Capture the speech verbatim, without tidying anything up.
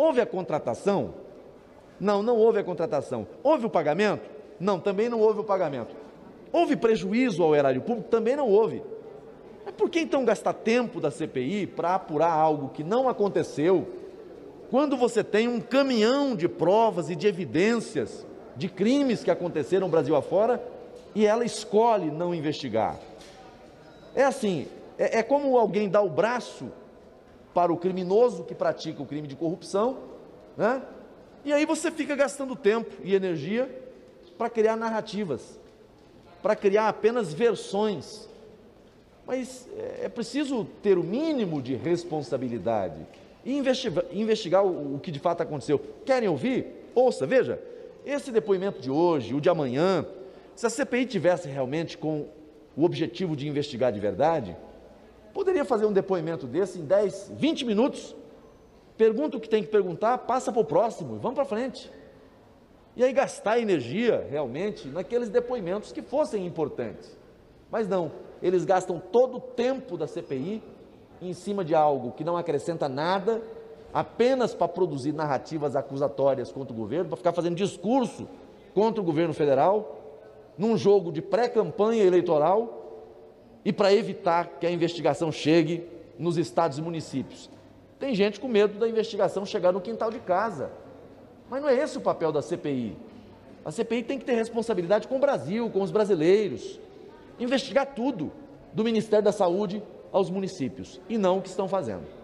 Houve a contratação? Não, não houve a contratação. Houve o pagamento? Não, também não houve o pagamento. Houve prejuízo ao erário público? Também não houve. Mas por que então gastar tempo da C P I para apurar algo que não aconteceu, quando você tem um caminhão de provas e de evidências de crimes que aconteceram no Brasil afora e ela escolhe não investigar? É assim, é, é como alguém dá o braço para o criminoso que pratica o crime de corrupção, né? E aí você fica gastando tempo e energia para criar narrativas, para criar apenas versões. Mas é preciso ter o mínimo de responsabilidade e investigar, investigar o, o que de fato aconteceu. Querem ouvir? Ouça, veja, esse depoimento de hoje, o de amanhã, se a C P I tivesse realmente com o objetivo de investigar de verdade, poderia fazer um depoimento desse em dez, vinte minutos, pergunta o que tem que perguntar, passa para o próximo e vamos para frente. E aí gastar energia realmente naqueles depoimentos que fossem importantes. Mas não, eles gastam todo o tempo da C P I em cima de algo que não acrescenta nada, apenas para produzir narrativas acusatórias contra o governo, para ficar fazendo discurso contra o governo federal, num jogo de pré-campanha eleitoral, e para evitar que a investigação chegue nos estados e municípios. Tem gente com medo da investigação chegar no quintal de casa, mas não é esse o papel da C P I. A C P I tem que ter responsabilidade com o Brasil, com os brasileiros, investigar tudo, do Ministério da Saúde aos municípios, e não o que estão fazendo.